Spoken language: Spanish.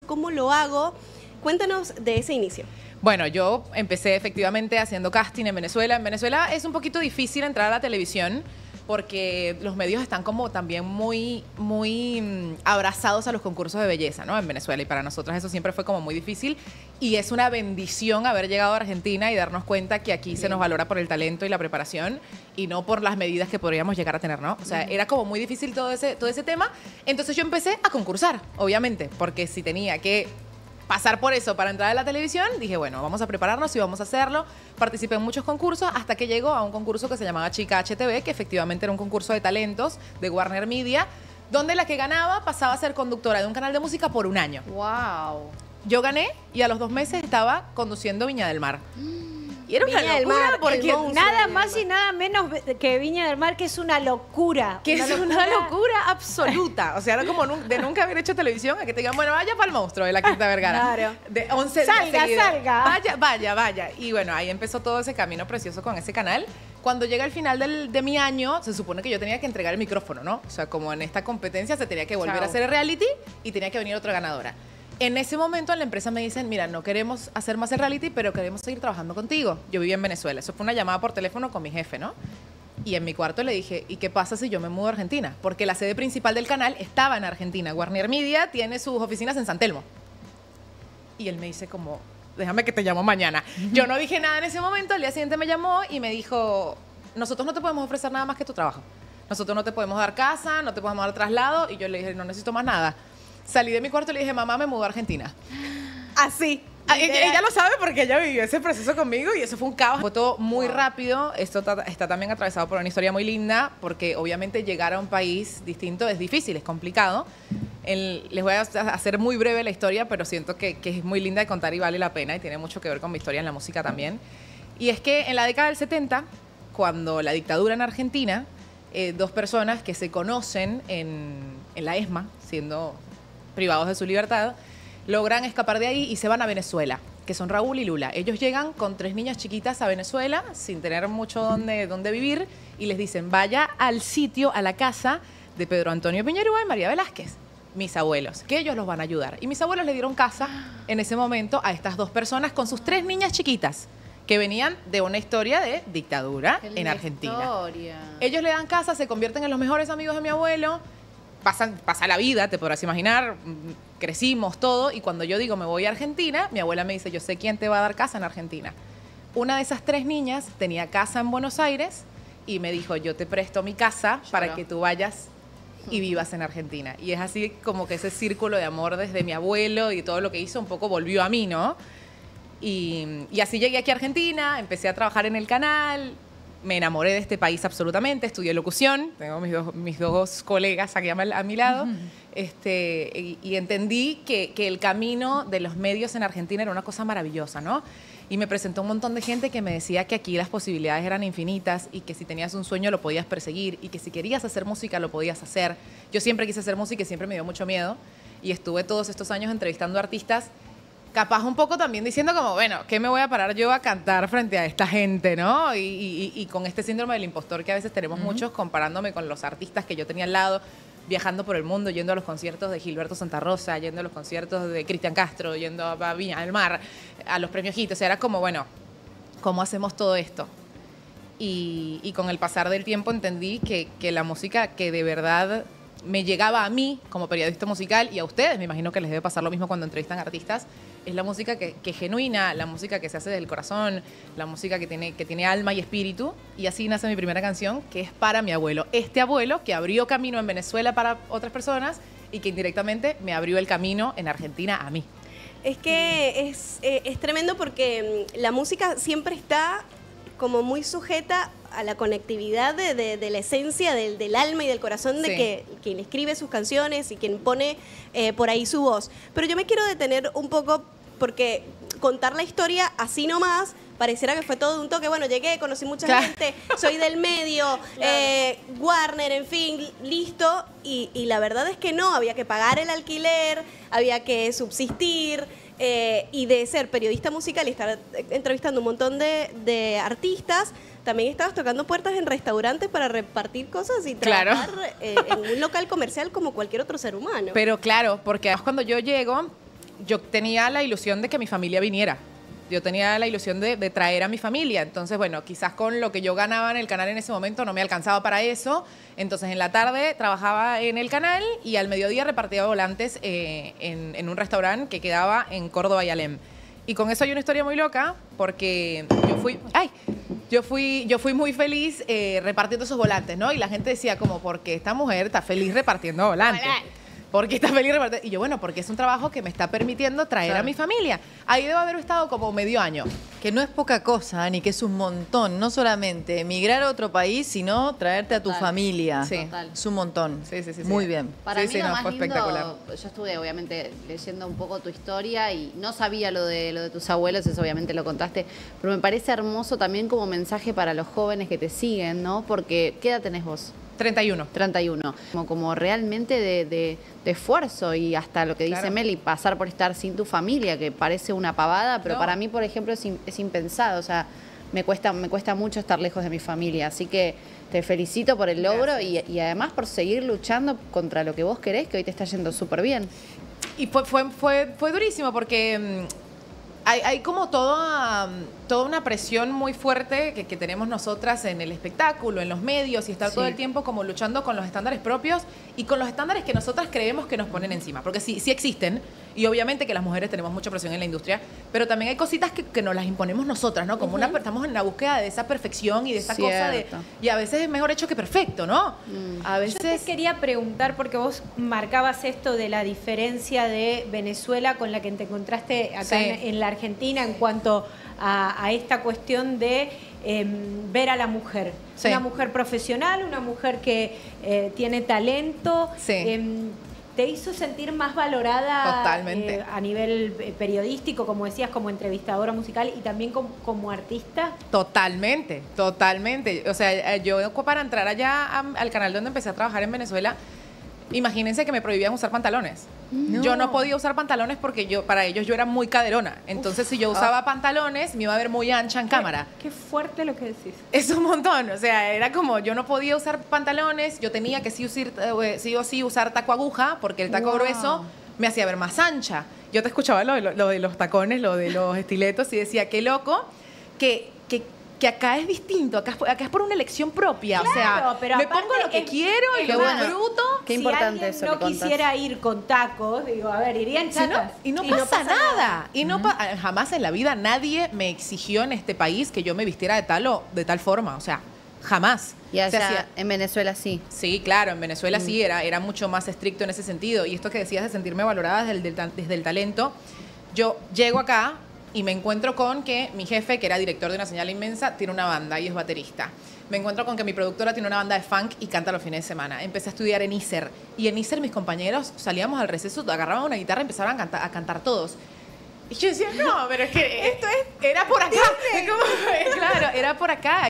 ¿cómo lo hago? Cuéntanos de ese inicio. Bueno, yo empecé efectivamente haciendo casting en Venezuela. En Venezuela es un poquito difícil entrar a la televisión porque los medios están como también muy abrazados a los concursos de belleza, ¿no? En Venezuela, y para nosotros eso siempre fue como muy difícil, y es una bendición haber llegado a Argentina y darnos cuenta que aquí se nos valora por el talento y la preparación y no por las medidas que podríamos llegar a tener, ¿no? O sea, era como muy difícil todo ese tema. Entonces yo empecé a concursar, obviamente, porque si tenía que pasar por eso para entrar a la televisión, dije, bueno, vamos a prepararnos y vamos a hacerlo. Participé en muchos concursos hasta que llegó a un concurso que se llamaba Chica HTV, que efectivamente era un concurso de talentos de Warner Media, donde la que ganaba pasaba a ser conductora de un canal de música por un año. ¡Wow! Yo gané y a los 2 meses estaba conduciendo Viña del Mar. Y era una Viña del locura Mar, porque Nada más y nada menos que Viña del Mar, que es una locura. que es una locura absoluta. O sea, era como de nunca haber hecho televisión a que te digan, bueno, vaya para el monstruo de la Quinta Vergara. Claro. De 11 Salga, seguidos. salga. Vaya. Y bueno, ahí empezó todo ese camino precioso con ese canal. Cuando llega el final de mi año, se supone que yo tenía que entregar el micrófono, ¿no? O sea, como en esta competencia se tenía que volver Chao. a hacer el reality y tenía que venir otra ganadora. En ese momento en la empresa me dicen, mira, no queremos hacer más el reality, pero queremos seguir trabajando contigo. Yo vivía en Venezuela. Eso fue una llamada por teléfono con mi jefe, ¿no? Y en mi cuarto le dije, ¿y qué pasa si yo me mudo a Argentina? Porque la sede principal del canal estaba en Argentina. Warner Media tiene sus oficinas en San Telmo. Y él me dice como, déjame que te llamo mañana. Yo no dije nada en ese momento. Al día siguiente me llamó y me dijo, nosotros no te podemos ofrecer nada más que tu trabajo. Nosotros no te podemos dar casa, no te podemos dar traslado. Y yo le dije, no necesito más nada. Salí de mi cuarto y le dije, mamá, me mudo a Argentina. Así. Ella lo sabe porque ella vivió ese proceso conmigo y eso fue un caos. Fue todo muy rápido. Esto está también atravesado por una historia muy linda porque obviamente llegar a un país distinto es difícil, es complicado. Les voy a hacer muy breve la historia, pero siento que es muy linda de contar y vale la pena y tiene mucho que ver con mi historia en la música también. Y es que en la década del 70, cuando la dictadura en Argentina, 2 personas que se conocen en la ESMA, siendo privados de su libertad, logran escapar de ahí y se van a Venezuela, que son Raúl y Lula. Ellos llegan con 3 niñas chiquitas a Venezuela sin tener mucho donde vivir y les dicen, vaya al sitio, a la casa de Pedro Antonio Piñerúa y María Velázquez, mis abuelos, que ellos los van a ayudar. Y mis abuelos le dieron casa en ese momento a estas 2 personas con sus 3 niñas chiquitas que venían de una historia de dictadura en Argentina. Historia. Ellos le dan casa, se convierten en los mejores amigos de mi abuelo, pasa la vida, te podrás imaginar, crecimos todo, y cuando yo digo me voy a Argentina, mi abuela me dice, yo sé quién te va a dar casa en Argentina. Una de esas 3 niñas tenía casa en Buenos Aires y me dijo, yo te presto mi casa para que tú vayas y vivas en Argentina. Y es así como que ese círculo de amor desde mi abuelo y todo lo que hizo un poco volvió a mí, ¿no? Y así llegué aquí a Argentina, empecé a trabajar en el canal, me enamoré de este país absolutamente, estudié locución, tengo mis dos colegas aquí a mi lado, y entendí que el camino de los medios en Argentina era una cosa maravillosa, ¿no? Y me presentó un montón de gente que me decía que aquí las posibilidades eran infinitas y que si tenías un sueño lo podías perseguir y que si querías hacer música lo podías hacer. Yo siempre quise hacer música y siempre me dio mucho miedo y estuve todos estos años entrevistando artistas, capaz un poco también diciendo como, bueno, ¿qué me voy a parar yo a cantar frente a esta gente, no? Y con este síndrome del impostor que a veces tenemos muchos, comparándome con los artistas que yo tenía al lado, viajando por el mundo, yendo a los conciertos de Gilberto Santa Rosa, yendo a los conciertos de Cristian Castro, yendo a Viña del Mar, a los premios Hit. O sea, era como, bueno, ¿cómo hacemos todo esto? Y con el pasar del tiempo entendí que la música que de verdad me llegaba a mí como periodista musical y a ustedes, me imagino que les debe pasar lo mismo cuando entrevistan artistas, es la música que genuina, la música que se hace del corazón, la música que tiene alma y espíritu. Y así nace mi primera canción, que es para mi abuelo. Este abuelo que abrió camino en Venezuela para otras personas y que indirectamente me abrió el camino en Argentina a mí. Es que es tremendo porque la música siempre está como muy sujeta a la conectividad de la esencia del alma y del corazón de que quien escribe sus canciones y quien pone por ahí su voz. Pero yo me quiero detener un poco porque contar la historia así nomás pareciera que fue todo un toque. Bueno, llegué, conocí mucha gente, soy del medio, Warner, en fin, listo. Y la verdad es que no, había que pagar el alquiler, había que subsistir. Y de ser periodista musical y estar entrevistando un montón de artistas, también estabas tocando puertas en restaurantes para repartir cosas y trabajar en un local comercial como cualquier otro ser humano. Pero claro, porque cuando yo llego, yo tenía la ilusión de que mi familia viniera. Yo tenía la ilusión de traer a mi familia. Entonces, bueno, quizás con lo que yo ganaba en el canal en ese momento no me alcanzaba para eso. Entonces, en la tarde trabajaba en el canal y al mediodía repartía volantes en un restaurante que quedaba en Córdoba y Alem. Y con eso hay una historia muy loca porque yo fui muy feliz repartiendo esos volantes, ¿no? Y la gente decía como, ¿por qué esta mujer está feliz repartiendo volantes? Porque está feliz repartiendo. Y yo, bueno, porque es un trabajo que me está permitiendo traer a mi familia. Ahí debo haber estado como medio año. Que no es poca cosa, Ani, que es un montón. No solamente emigrar a otro país, sino traerte a tu familia. Sí. Total. Es un montón. Sí. Muy bien. Para Sí, mí sí, lo no, más fue lindo, espectacular. yo estuve obviamente leyendo un poco tu historia y no sabía lo de tus abuelos, eso obviamente lo contaste, pero me parece hermoso también como mensaje para los jóvenes que te siguen, ¿no? Porque, ¿qué edad tenés vos? 31. 31. Como realmente de esfuerzo y hasta lo que dice Claro. Meli, pasar por estar sin tu familia, que parece una pavada, pero No. para mí, por ejemplo, es impensado. O sea, me cuesta mucho estar lejos de mi familia. Así que te felicito por el logro y además por seguir luchando contra lo que vos querés, que hoy te está yendo súper bien. Y fue durísimo porque hay como toda una presión muy fuerte que tenemos nosotras en el espectáculo, en los medios, y estar todo el tiempo como luchando con los estándares propios y con los estándares que nosotras creemos que nos ponen encima. Porque sí existen, y obviamente que las mujeres tenemos mucha presión en la industria, pero también hay cositas que nos las imponemos nosotras, ¿no? Como estamos en la búsqueda de esa perfección y de esa cosa de... Cierto. Y a veces es mejor hecho que perfecto, ¿no? A Yo veces... te quería preguntar, porque vos marcabas esto de la diferencia de Venezuela con la que te encontraste acá Sí. en la Argentina en cuanto a esta cuestión de ver a la mujer. Sí. Una mujer profesional, una mujer que tiene talento. Sí. ¿Te hizo sentir más valorada Totalmente. a nivel periodístico, como decías, como entrevistadora musical y también como artista? Totalmente. O sea, yo para entrar allá al canal donde empecé a trabajar en Venezuela, imagínense que me prohibían usar pantalones. No. Yo no podía usar pantalones porque para ellos yo era muy caderona. Entonces, si yo usaba pantalones, me iba a ver muy ancha en cámara. Qué fuerte lo que decís. Es un montón, o sea, era como yo no podía usar pantalones, yo tenía que sí o sí usar taco aguja, porque el taco Wow. grueso me hacía ver más ancha. Yo te escuchaba lo de los tacones, lo de los estiletos, y decía, qué loco, que acá es distinto, acá es por una elección propia, Claro, o sea, pero me aparte pongo lo que es- quiero y qué lo bueno. disfruto. Qué Si importante alguien eso no que contás. quisiera ir con tacos, digo, a ver, iría en Si no- chatas. y no pasa nada. Y no jamás en la vida nadie me exigió en este país que yo me vistiera de tal forma. O sea, jamás. Y Se allá hacía- en Venezuela sí. Sí, claro, en Venezuela sí era mucho más estricto en ese sentido. Y esto que decías de sentirme valorada desde el talento, yo llego acá y me encuentro con que mi jefe, que era director de Una Señal Inmensa, tiene una banda y es baterista. Me encuentro con que mi productora tiene una banda de funk y canta los fines de semana. Empecé a estudiar en ISER. Y en ISER mis compañeros salíamos al receso, agarraban una guitarra y empezaban a cantar todos. Y yo decía, no, pero es que esto era por acá. Claro, era por acá.